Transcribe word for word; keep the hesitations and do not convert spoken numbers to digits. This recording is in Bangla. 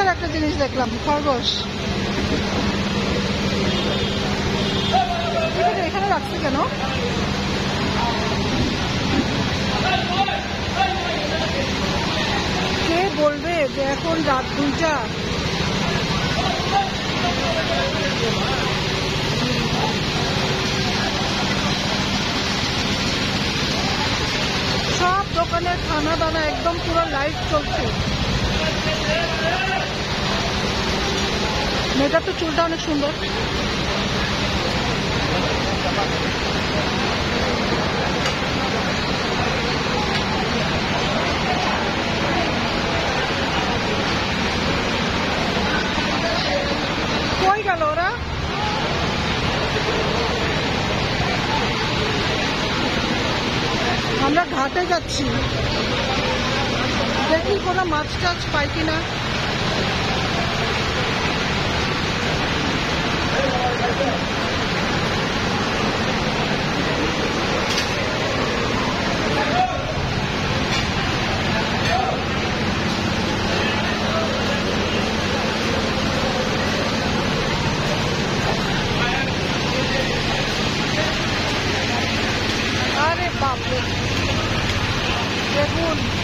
একটা জিনিস দেখলাম, খরগোশ। এখানে রাখছে কেন? কে বলবে যে এখন রাত দুইটা? সব দোকানের খানা দানা একদম পুরো লাইট চলছে। মেয়েটার তো চুলটা অনেক সুন্দর। কই গেল ওরা? আমরা ঘাটে যাচ্ছি, দেখি কোনো মাছ টাছ পাই কিনা। আরে বাপরে, দেখুন